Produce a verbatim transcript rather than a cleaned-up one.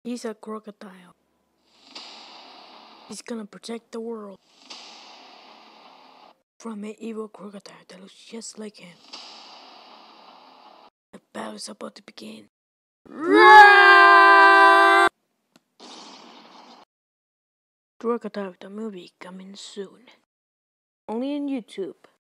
He's a crocodile. He's gonna protect the world from an evil crocodile that looks just like him. The battle is about to begin. Crocodile the movie coming soon. Only on YouTube.